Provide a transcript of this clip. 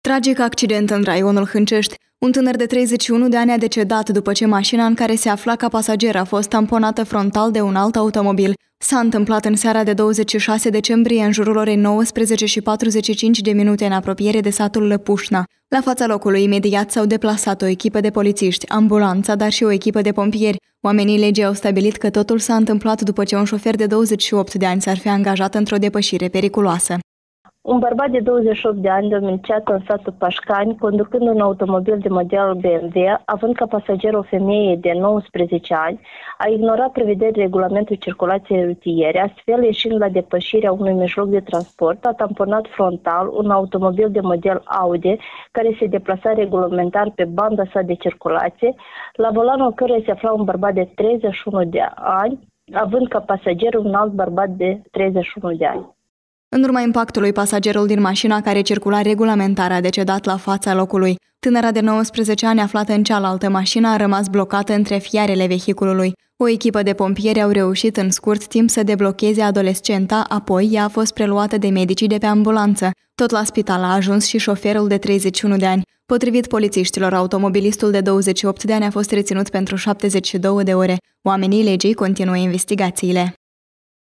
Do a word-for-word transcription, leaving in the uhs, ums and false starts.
Tragic accident în raionul Hâncești. Un tânăr de treizeci și unu de ani a decedat după ce mașina în care se afla ca pasager a fost tamponată frontal de un alt automobil. S-a întâmplat în seara de douăzeci și șase decembrie, în jurul orei nouăsprezece și patruzeci și cinci de minute, în apropiere de satul Lăpușna. La fața locului, imediat s-au deplasat o echipă de polițiști, ambulanța, dar și o echipă de pompieri. Oamenii legii au stabilit că totul s-a întâmplat după ce un șofer de douăzeci și opt de ani s-ar fi angajat într-o depășire periculoasă. Un bărbat de douăzeci și opt de ani, domiciliat în satul Pașcani, conducând un automobil de model B M W, având ca pasager o femeie de nouăsprezece ani, a ignorat prevederile regulamentului circulației rutiere, astfel ieșind la depășirea unui mijloc de transport, a tamponat frontal un automobil de model Audi, care se deplasa regulamentar pe banda sa de circulație, la volanul căruia se afla un bărbat de treizeci și unu de ani, având ca pasager un alt bărbat de treizeci și unu de ani. În urma impactului, pasagerul din mașina care circula regulamentar a decedat la fața locului. Tânăra de nouăsprezece ani, aflată în cealaltă mașină, a rămas blocată între fiarele vehiculului. O echipă de pompieri au reușit în scurt timp să deblocheze adolescenta, apoi ea a fost preluată de medicii de pe ambulanță. Tot la spital a ajuns și șoferul de treizeci și unu de ani. Potrivit polițiștilor, automobilistul de douăzeci și opt de ani a fost reținut pentru șaptezeci și două de ore. Oamenii legii continuă investigațiile.